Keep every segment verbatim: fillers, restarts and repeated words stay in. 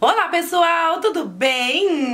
Olá pessoal, tudo bem?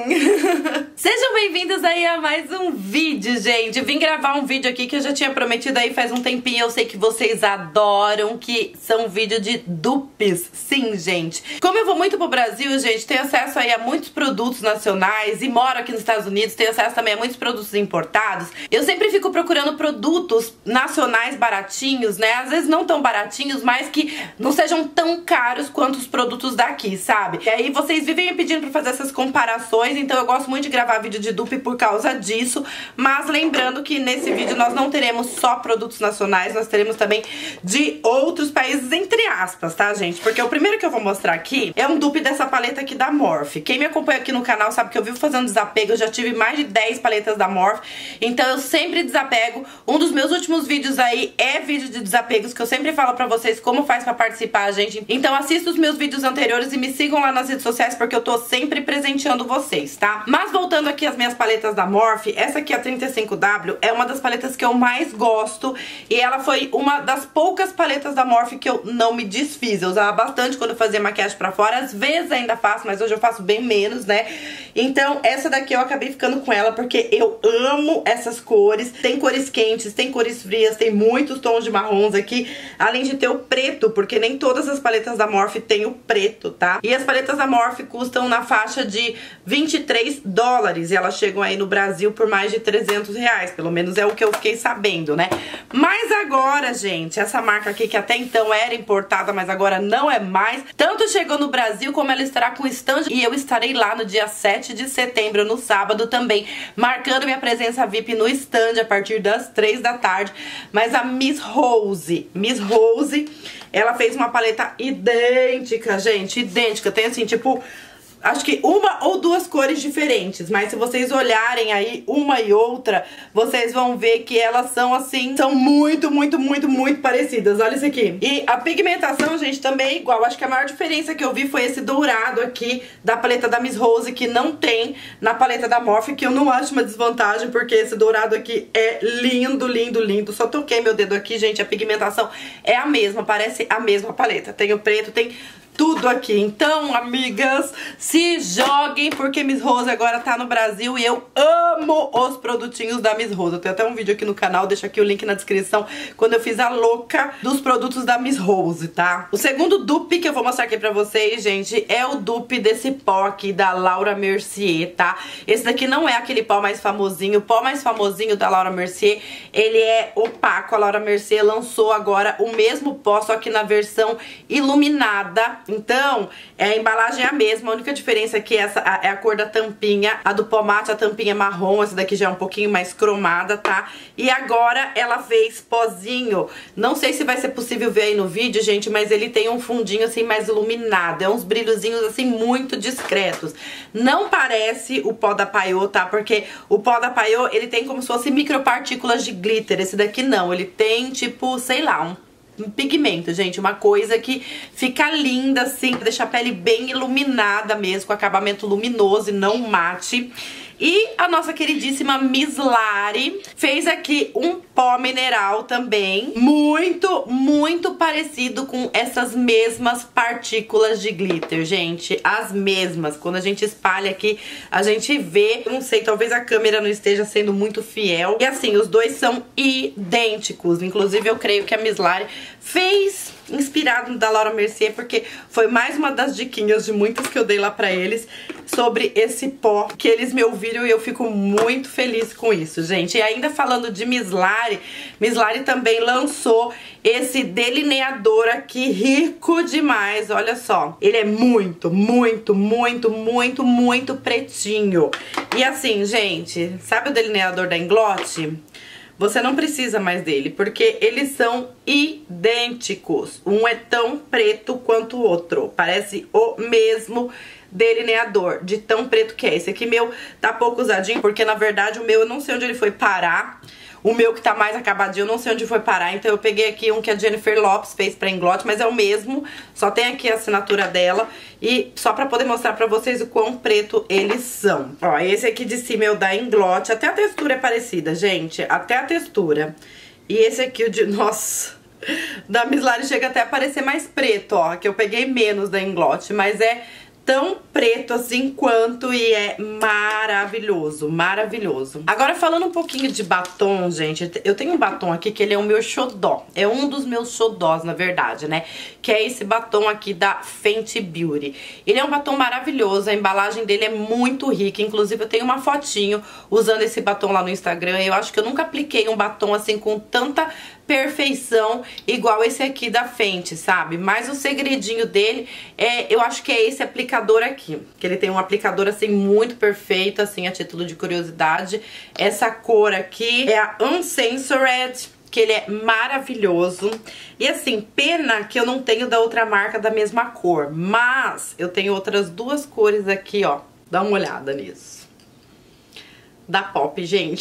Sejam bem-vindos aí a mais um vídeo, gente. Vim gravar um vídeo aqui que eu já tinha prometido aí faz um tempinho. Eu sei que vocês adoram, que são vídeo de dupes. Sim, gente. Como eu vou muito pro Brasil, gente, tenho acesso aí a muitos produtos nacionais e moro aqui nos Estados Unidos, tenho acesso também a muitos produtos importados. Eu sempre fico procurando produtos nacionais baratinhos, né? Às vezes não tão baratinhos, mas que não sejam tão caros quanto os produtos daqui, sabe? E aí vocês vivem me pedindo pra fazer essas comparações, então eu gosto muito de gravar vídeo de dupe por causa disso. Mas lembrando que nesse vídeo nós não teremos só produtos nacionais, nós teremos também de outros países, entre aspas, tá, gente? Porque o primeiro que eu vou mostrar aqui é um dupe dessa paleta aqui da Morphe. Quem me acompanha aqui no canal sabe que eu vivo fazendo desapego, eu já tive mais de dez paletas da Morphe, então eu sempre desapego. Um dos meus últimos vídeos aí é vídeo de desapegos, que eu sempre falo pra vocês como faz pra participar, gente. Então assista os meus vídeos anteriores e me sigam lá nas redes sociais, porque eu tô sempre presenteando vocês, tá? Mas voltando aqui às minhas paletas da Morphe, essa aqui, a trinta e cinco W, é uma das paletas que eu mais gosto, e ela foi uma das poucas paletas da Morphe que eu não me desfiz. Eu usava bastante quando eu fazia maquiagem pra fora, às vezes ainda faço, mas hoje eu faço bem menos, né? Então essa daqui eu acabei ficando com ela porque eu amo essas cores. Tem cores quentes, tem cores frias, tem muitos tons de marrons aqui, além de ter o preto, porque nem todas as paletas da Morphe tem o preto, tá? E as paletas da Morphe custam na faixa de vinte e três dólares, e elas chegam aí no Brasil por mais de trezentos reais, pelo menos é o que eu fiquei sabendo, né? Mas agora, gente, essa marca aqui que até então era importada, mas agora não é mais, tanto chegou no Brasil como ela estará com stand, e eu estarei lá no dia sete de setembro, no sábado também, marcando minha presença V I P no stand a partir das três da tarde. Mas a Miss Rose, Miss Rose, ela fez uma paleta idêntica, gente, idêntica, tem assim, tipo, acho que uma ou duas cores diferentes, mas se vocês olharem aí uma e outra, vocês vão ver que elas são assim, são muito, muito, muito, muito parecidas. Olha isso aqui. E a pigmentação, gente, também é igual. Acho que a maior diferença que eu vi foi esse dourado aqui da paleta da Miss Rose, que não tem na paleta da Morphe, que eu não acho uma desvantagem, porque esse dourado aqui é lindo, lindo, lindo. Só toquei meu dedo aqui, gente, a pigmentação é a mesma, parece a mesma paleta. Tem o preto, tem tudo aqui. Então, amigas, se joguem, porque Miss Rose agora tá no Brasil e eu amo os produtinhos da Miss Rose. Eu tenho até um vídeo aqui no canal, deixo aqui o link na descrição, quando eu fiz a louca dos produtos da Miss Rose, tá? O segundo dupe que eu vou mostrar aqui pra vocês, gente, é o dupe desse pó aqui da Laura Mercier, tá? Esse daqui não é aquele pó mais famosinho. O pó mais famosinho da Laura Mercier, ele é opaco. A Laura Mercier lançou agora o mesmo pó, só que na versão iluminada. Então, a embalagem é a mesma, a única diferença é que essa é a cor da tampinha, a do pó mate, a tampinha é marrom, essa daqui já é um pouquinho mais cromada, tá? E agora ela fez pozinho, não sei se vai ser possível ver aí no vídeo, gente, mas ele tem um fundinho assim mais iluminado, é uns brilhozinhos assim muito discretos. Não parece o pó da Payot, tá? Porque o pó da Payot, ele tem como se fosse micropartículas de glitter, esse daqui não, ele tem tipo, sei lá, um Um pigmento, gente, uma coisa que fica linda assim, deixa a pele bem iluminada mesmo, com acabamento luminoso e não mate. E a nossa queridíssima Miss Lari fez aqui um pó mineral também, muito, muito parecido com essas mesmas partículas de glitter, gente, as mesmas. Quando a gente espalha aqui, a gente vê, não sei, talvez a câmera não esteja sendo muito fiel. E assim, os dois são idênticos, inclusive eu creio que a Miss Lari fez inspirado no da Laura Mercier, porque foi mais uma das diquinhas de muitas que eu dei lá pra eles sobre esse pó, que eles me ouviram e eu fico muito feliz com isso, gente. E ainda falando de Miss Lari, Miss Lari também lançou esse delineador aqui, rico demais, olha só. Ele é muito, muito, muito, muito, muito pretinho. E assim, gente, sabe o delineador da Inglot? Você não precisa mais dele, porque eles são idênticos. Um é tão preto quanto o outro. Parece o mesmo delineador, de tão preto que é. Esse aqui meu tá pouco usadinho, porque na verdade o meu eu não sei onde ele foi parar. O meu que tá mais acabadinho, eu não sei onde foi parar. Então eu peguei aqui um que a Jennifer Lopez fez pra Inglot, mas é o mesmo. Só tem aqui a assinatura dela. E só pra poder mostrar pra vocês o quão preto eles são. Ó, esse aqui de cima é o da Inglot. Até a textura é parecida, gente. Até a textura. E esse aqui, o de... Nossa... Da Miss Lari chega até a parecer mais preto, ó. Que eu peguei menos da Inglot. Mas é tão preto assim quanto e é maravilhoso, maravilhoso. Agora falando um pouquinho de batom, gente, eu tenho um batom aqui que ele é o meu xodó, é um dos meus xodós, na verdade, né? Que é esse batom aqui da Fenty Beauty. Ele é um batom maravilhoso, a embalagem dele é muito rica, inclusive eu tenho uma fotinho usando esse batom lá no Instagram. Eu acho que eu nunca apliquei um batom assim com tanta perfeição igual esse aqui da Fenty, sabe? Mas o segredinho dele é, eu acho que é esse aplicador aqui, que ele tem um aplicador assim muito perfeito, assim, a título de curiosidade. Essa cor aqui é a Uncensored, que ele é maravilhoso. E assim, pena que eu não tenho da outra marca da mesma cor, mas eu tenho outras duas cores aqui, ó. Dá uma olhada nisso. Da Pop, gente.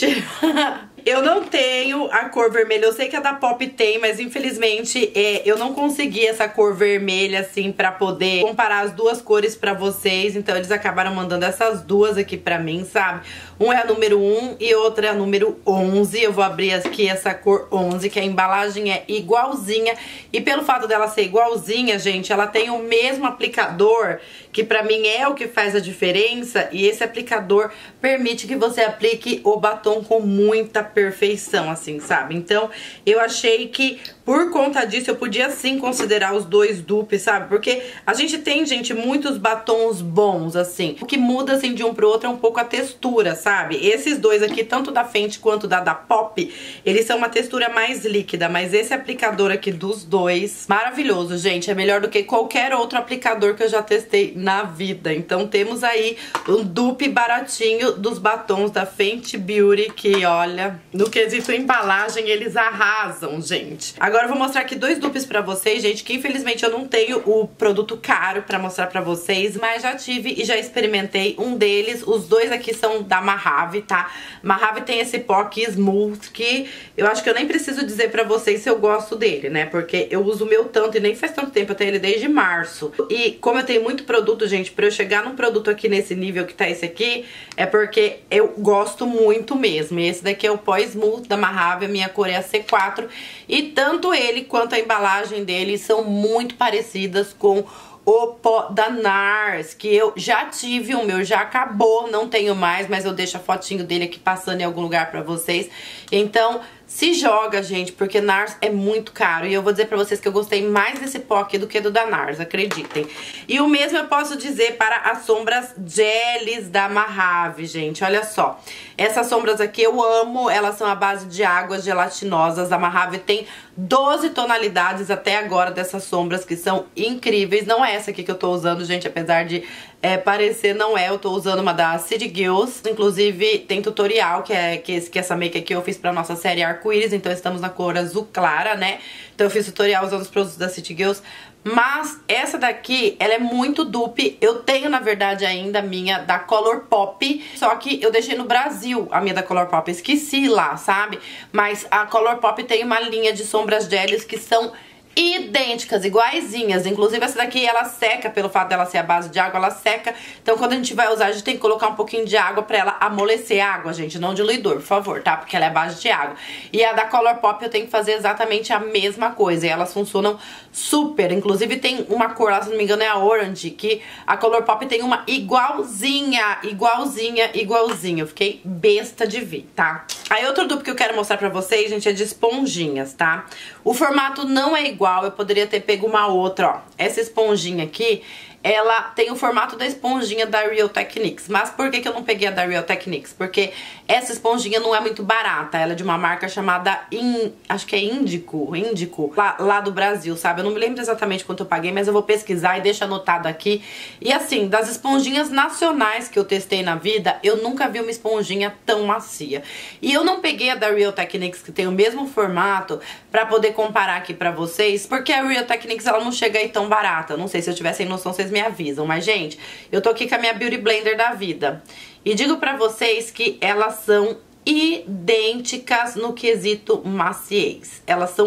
Eu não tenho a cor vermelha, eu sei que a da Pop tem, mas infelizmente é, eu não consegui essa cor vermelha assim pra poder comparar as duas cores pra vocês. Então eles acabaram mandando essas duas aqui pra mim, sabe? Um é a número um e outra é a número onze. Eu vou abrir aqui essa cor onze, que a embalagem é igualzinha. E pelo fato dela ser igualzinha, gente, ela tem o mesmo aplicador, que pra mim é o que faz a diferença. E esse aplicador permite que você aplique o batom com muita perfeição, assim, sabe? Então, eu achei que por conta disso eu podia sim considerar os dois dupes, sabe? Porque a gente tem, gente, muitos batons bons, assim. O que muda, assim, de um pro outro é um pouco a textura, sabe? Esses dois aqui, tanto da Fenty quanto da da Pop, eles são uma textura mais líquida, mas esse aplicador aqui dos dois, maravilhoso, gente. É melhor do que qualquer outro aplicador que eu já testei na vida. Então, temos aí um dupe baratinho dos batons da Fenty Beauty, que, olha, no quesito embalagem, eles arrasam, gente. Agora eu vou mostrar aqui dois dupes pra vocês, gente, que infelizmente eu não tenho o produto caro pra mostrar pra vocês, mas já tive e já experimentei um deles. Os dois aqui são da Mahave, tá? Mahave tem esse pó aqui smooth, que eu acho que eu nem preciso dizer pra vocês se eu gosto dele, né? Porque eu uso o meu tanto e nem faz tanto tempo, eu tenho ele desde março. E como eu tenho muito produto, gente, pra eu chegar num produto aqui nesse nível que tá esse aqui, é porque eu gosto muito mesmo. E esse daqui é o pó smooth da Mahave, a minha cor é a C quatro. E tanto ele quanto a embalagem dele são muito parecidas com o pó da NARS, que eu já tive, o meu já acabou, não tenho mais, mas eu deixo a fotinho dele aqui passando em algum lugar pra vocês. Então, se joga, gente, porque NARS é muito caro. E eu vou dizer pra vocês que eu gostei mais desse pó aqui do que do da NARS, acreditem. E o mesmo eu posso dizer para as sombras geles da Mahave, gente. Olha só. Essas sombras aqui eu amo, elas são à base de águas gelatinosas. A Mahave tem doze tonalidades até agora dessas sombras, que são incríveis. Não é essa aqui que eu tô usando, gente, apesar de é, parecer, não é. Eu tô usando uma da City Girls. Inclusive, tem tutorial, que é que, esse, que essa make aqui eu fiz pra nossa série Arco-Íris. Então, estamos na cor azul clara, né? Então, eu fiz tutorial usando os produtos da City Girls. Mas essa daqui, ela é muito dupe. Eu tenho, na verdade, ainda a minha da Colourpop. Só que eu deixei no Brasil a minha da Colourpop. Esqueci lá, sabe? Mas a Colourpop tem uma linha de sombras geles que são idênticas, iguaizinhas. Inclusive essa daqui ela seca, pelo fato dela ser a base de água, ela seca. Então quando a gente vai usar, a gente tem que colocar um pouquinho de água pra ela amolecer a água, gente, não diluidor, por favor, tá? Porque ela é a base de água. E a da Colourpop eu tenho que fazer exatamente a mesma coisa, e elas funcionam super. Inclusive tem uma cor lá, se não me engano é a Orange, que a Colourpop tem uma igualzinha, igualzinha, igualzinha. Eu fiquei besta de ver, tá? Aí outro dupe que eu quero mostrar pra vocês, gente, é de esponjinhas, tá? O formato não é igual, eu poderia ter pego uma outra, ó. Essa esponjinha aqui, ela tem o formato da esponjinha da Real Techniques. Mas por que que eu não peguei a da Real Techniques? Porque essa esponjinha não é muito barata. Ela é de uma marca chamada, In, acho que é Índico, Índico, lá, lá do Brasil, sabe? Eu não me lembro exatamente quanto eu paguei, mas eu vou pesquisar e deixo anotado aqui. E assim, das esponjinhas nacionais que eu testei na vida, eu nunca vi uma esponjinha tão macia. E eu não peguei a da Real Techniques, que tem o mesmo formato, pra poder comparar aqui pra vocês, porque a Real Techniques, ela não chega aí tão barata. Eu não sei, se eu tivesse noção, vocês me avisam. Mas, gente, eu tô aqui com a minha Beauty Blender da vida. E digo pra vocês que elas são idênticas no quesito maciez. Elas são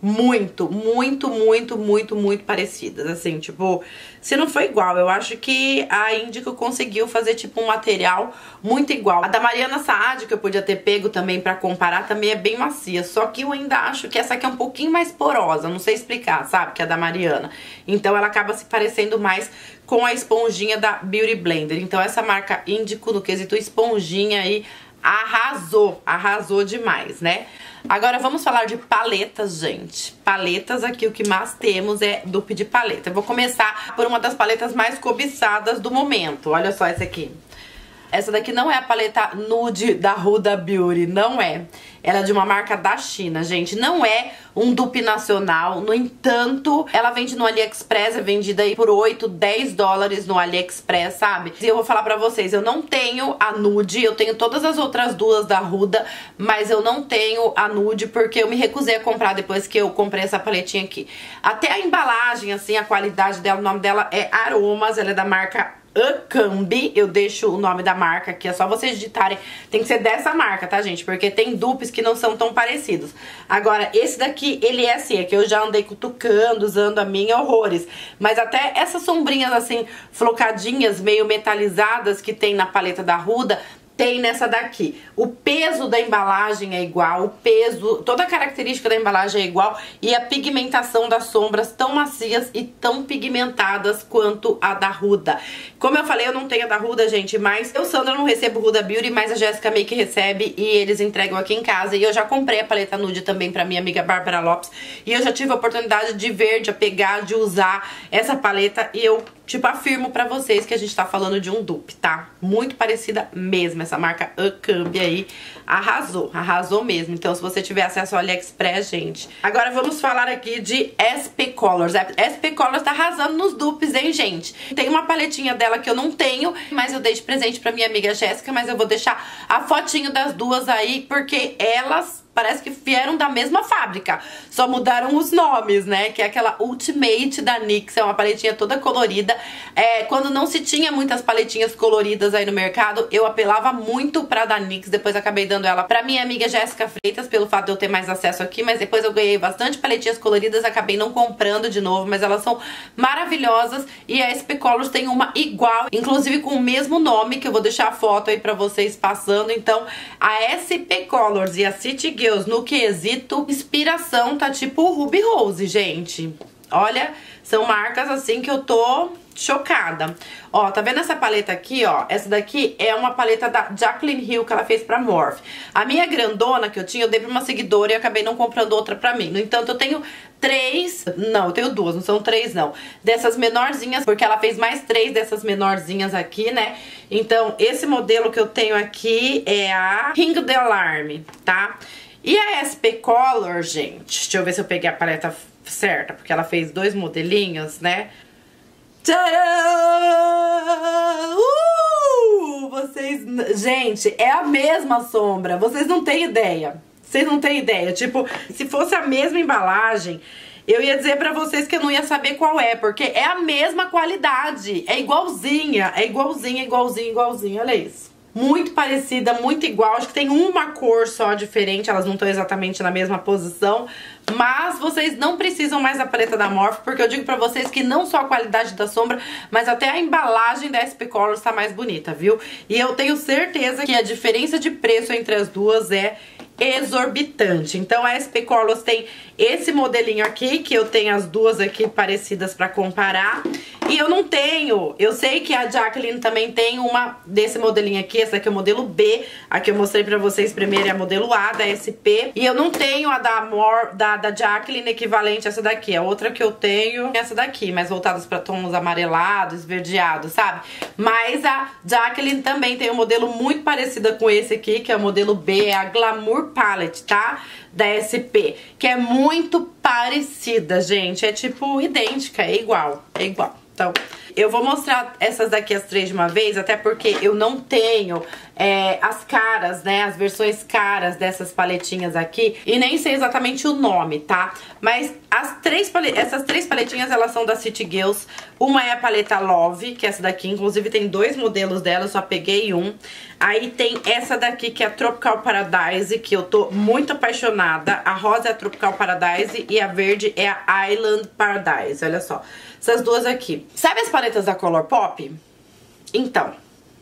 muito, muito, muito, muito, muito parecidas, assim, tipo, se não foi igual, eu acho que a Índico conseguiu fazer, tipo, um material muito igual. A da Mariana Saad, que eu podia ter pego também pra comparar, também é bem macia, só que eu ainda acho que essa aqui é um pouquinho mais porosa, não sei explicar, sabe, que é a da Mariana. Então ela acaba se parecendo mais com a esponjinha da Beauty Blender. Então essa marca Índico, no quesito esponjinha aí, arrasou, arrasou demais, né? Agora vamos falar de paletas, gente. Paletas aqui, o que mais temos é dupe de paleta. Eu vou começar por uma das paletas mais cobiçadas do momento. Olha só essa aqui. Essa daqui não é a paleta nude da Huda Beauty, não é. Ela é de uma marca da China, gente. Não é um dupe nacional, no entanto, ela vende no AliExpress, é vendida aí por oito, dez dólares no AliExpress, sabe? E eu vou falar pra vocês, eu não tenho a nude, eu tenho todas as outras duas da Huda, mas eu não tenho a nude porque eu me recusei a comprar depois que eu comprei essa paletinha aqui. Até a embalagem, assim, a qualidade dela, o nome dela é Aromas, ela é da marca Acambi, eu deixo o nome da marca aqui, é só vocês digitarem, tem que ser dessa marca, tá, gente? Porque tem dupes que não são tão parecidos. Agora, esse daqui, ele é assim, é que eu já andei cutucando, usando a minha, horrores. Mas até essas sombrinhas assim, flocadinhas, meio metalizadas que tem na paleta da Huda, tem nessa daqui. O peso da embalagem é igual, o peso, toda a característica da embalagem é igual e a pigmentação das sombras tão macias e tão pigmentadas quanto a da Huda. Como eu falei, eu não tenho a da Huda, gente, mas eu, Sandra, não recebo Huda Beauty, mas a Jéssica Make recebe e eles entregam aqui em casa. E eu já comprei a paleta nude também pra minha amiga Bárbara Lopes e eu já tive a oportunidade de ver, de pegar, de usar essa paleta e eu, tipo, afirmo pra vocês que a gente tá falando de um dupe, tá? Muito parecida mesmo. Essa marca Acambi aí arrasou, arrasou mesmo. Então se você tiver acesso ao AliExpress, gente. Agora vamos falar aqui de S P Colors. S P Colors tá arrasando nos dupes, hein, gente? Tem uma paletinha dela que eu não tenho, mas eu dei de presente pra minha amiga Jéssica, mas eu vou deixar a fotinho das duas aí, porque elas parece que vieram da mesma fábrica, só mudaram os nomes, né? Que é aquela Ultimate da NYX, é uma paletinha toda colorida. É, quando não se tinha muitas paletinhas coloridas aí no mercado, eu apelava muito pra da NYX, depois acabei dando ela pra minha amiga Jéssica Freitas, pelo fato de eu ter mais acesso aqui, mas depois eu ganhei bastante paletinhas coloridas, acabei não comprando de novo, mas elas são maravilhosas e a S P Colors tem uma igual, inclusive com o mesmo nome, que eu vou deixar a foto aí pra vocês passando. Então, a S P Colors e a City Girls, no quesito inspiração, tá tipo Ruby Rose, gente. Olha, são marcas assim que eu tô chocada. Ó, tá vendo essa paleta aqui, ó? Essa daqui é uma paleta da Jaclyn Hill que ela fez pra Morphe. A minha grandona que eu tinha, eu dei pra uma seguidora e acabei não comprando outra pra mim. No entanto, eu tenho três... Não, eu tenho duas, não são três, não. Dessas menorzinhas, porque ela fez mais três dessas menorzinhas aqui, né? Então, esse modelo que eu tenho aqui é a Ring the Alarm, tá? E a S P Color, gente, deixa eu ver se eu peguei a paleta certa, porque ela fez dois modelinhos, né? Tcharam! Uh! Vocês... Gente, é a mesma sombra, vocês não têm ideia. Vocês não têm ideia, tipo, se fosse a mesma embalagem, eu ia dizer pra vocês que eu não ia saber qual é, porque é a mesma qualidade, é igualzinha, é igualzinha, igualzinha, igualzinha, olha isso. Muito parecida, muito igual, acho que tem uma cor só diferente, elas não estão exatamente na mesma posição, mas vocês não precisam mais da paleta da Morphe, porque eu digo pra vocês que não só a qualidade da sombra, mas até a embalagem da S P Colors tá mais bonita, viu? E eu tenho certeza que a diferença de preço entre as duas é exorbitante. Então a S P Colors tem esse modelinho aqui, que eu tenho as duas aqui parecidas pra comparar. E eu não tenho, eu sei que a Jaclyn também tem uma desse modelinho aqui, essa aqui é o modelo B, a que eu mostrei pra vocês primeiro é a modelo A da S P. E eu não tenho a da, More, da, da Jaclyn equivalente a essa daqui, a outra que eu tenho é essa daqui, mais voltadas pra tons amarelados, esverdeados, sabe? Mas a Jaclyn também tem um modelo muito parecido com esse aqui, que é o modelo B, é a Glamour Palette, tá? Da S P, que é muito parecida, gente, é tipo idêntica, é igual, é igual. Então, Eu vou mostrar essas daqui as três de uma vez, até porque eu não tenho é, as caras, né, as versões caras dessas paletinhas aqui, e nem sei exatamente o nome, tá? Mas as três essas três paletinhas, elas são da City Girls. Uma é a paleta Love, que é essa daqui, inclusive tem dois modelos dela, eu só peguei um. Aí tem essa daqui, que é a Tropical Paradise, que eu tô muito apaixonada. A rosa é a Tropical Paradise e a verde é a Island Paradise, olha só. Essas duas aqui. Sabe as paletas da Colourpop? Então,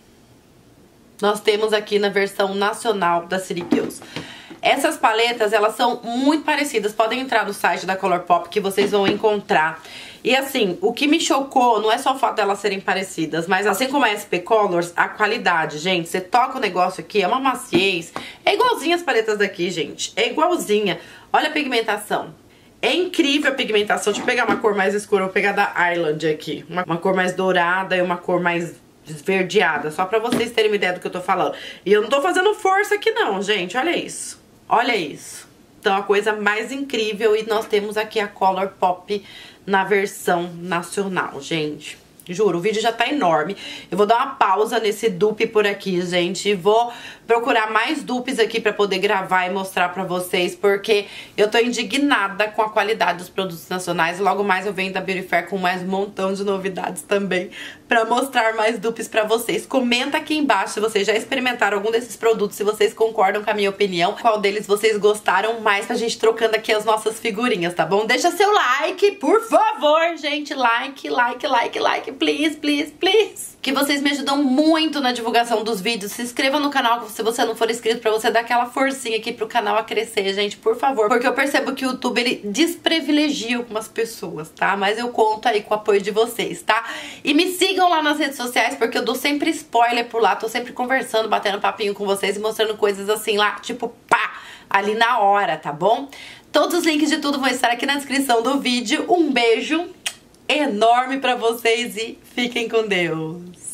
nós temos aqui na versão nacional da City Girls. Essas paletas, elas são muito parecidas. Podem entrar no site da Colourpop que vocês vão encontrar. E assim, o que me chocou não é só o fato delas serem parecidas, mas assim como a S P Colors, a qualidade, gente. Você toca o negócio aqui, é uma maciez. É igualzinha as paletas daqui, gente. É igualzinha. Olha a pigmentação. É incrível a pigmentação. Deixa eu pegar uma cor mais escura. Vou pegar da Island aqui. Uma, uma cor mais dourada e uma cor mais esverdeada. Só pra vocês terem uma ideia do que eu tô falando. E eu não tô fazendo força aqui não, gente. Olha isso. Olha isso. Então, a coisa mais incrível. E nós temos aqui a Colourpop na versão nacional, gente. Juro, o vídeo já tá enorme. Eu vou dar uma pausa nesse dupe por aqui, gente. E vou procurar mais dupes aqui pra poder gravar e mostrar pra vocês. Porque eu tô indignada com a qualidade dos produtos nacionais. Logo mais eu venho da Beauty Fair com mais um montão de novidades também, pra mostrar mais dupes pra vocês. Comenta aqui embaixo se vocês já experimentaram algum desses produtos, se vocês concordam com a minha opinião, qual deles vocês gostaram mais, pra gente trocando aqui as nossas figurinhas, tá bom? Deixa seu like, por favor, gente. Like, like, like, like, please, please, please. Que vocês me ajudam muito na divulgação dos vídeos. Se inscreva no canal se você não for inscrito, pra você dar aquela forcinha aqui pro canal a crescer, gente, por favor. Porque eu percebo que o YouTube, ele desprivilegia algumas pessoas, tá? Mas eu conto aí com o apoio de vocês, tá? E me sigam lá nas redes sociais, porque eu dou sempre spoiler por lá. Tô sempre conversando, batendo papinho com vocês e mostrando coisas assim lá, tipo, pá, ali na hora, tá bom? Todos os links de tudo vão estar aqui na descrição do vídeo. Um beijo enorme pra vocês e fiquem com Deus.